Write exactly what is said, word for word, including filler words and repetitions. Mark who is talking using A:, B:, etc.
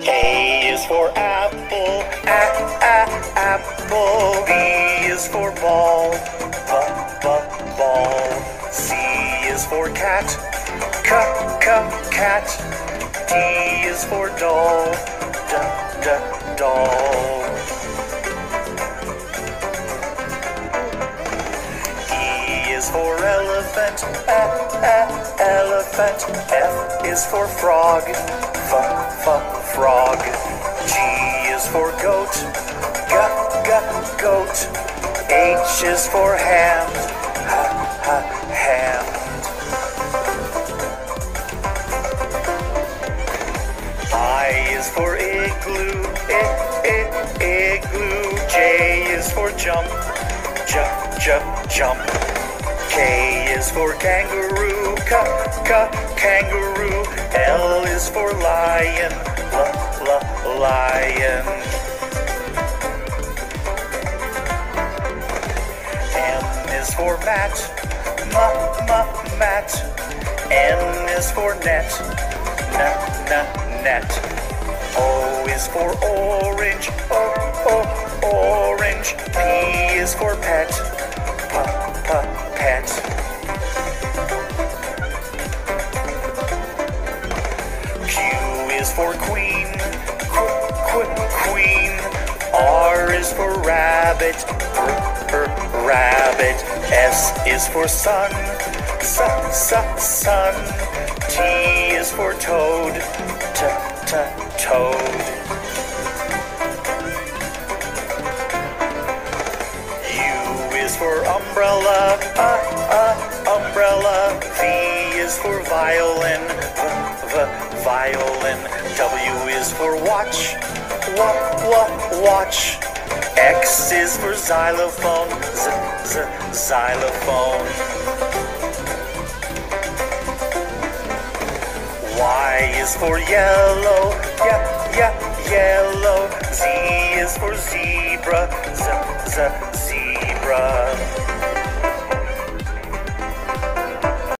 A: A is for apple, a, a, apple. B is for ball, b, b, ball. C is for cat, c, c, cat. D is for doll, d, d, doll. E is for elephant, e, e, elephant. F is for frog, f, f, frog. G is for goat, g, g, goat. H is for hand, h, h, hand. I is for igloo, I, I, igloo. J is for jump, j, j, jump. K is for kangaroo, k, k, kangaroo. L is for lion, l, l, lion. M is for mat, m, m, mat. N is for net, n, n, net. O is for orange, o, o, orange. P is for pet, p, p, pet. Q is for queen, qu, qu, queen. R is for rabbit, r, r, rabbit. S is for sun, s, s, sun. T is for toad, t, t, toad. U is for umbrella, uh, uh, umbrella. V is for violin, v, v, violin. W is for watch, w, w, watch. X is for xylophone, z, z, xylophone. Y is for yellow, yeah, yeah, yellow. Z is for zebra, z, z, zebra.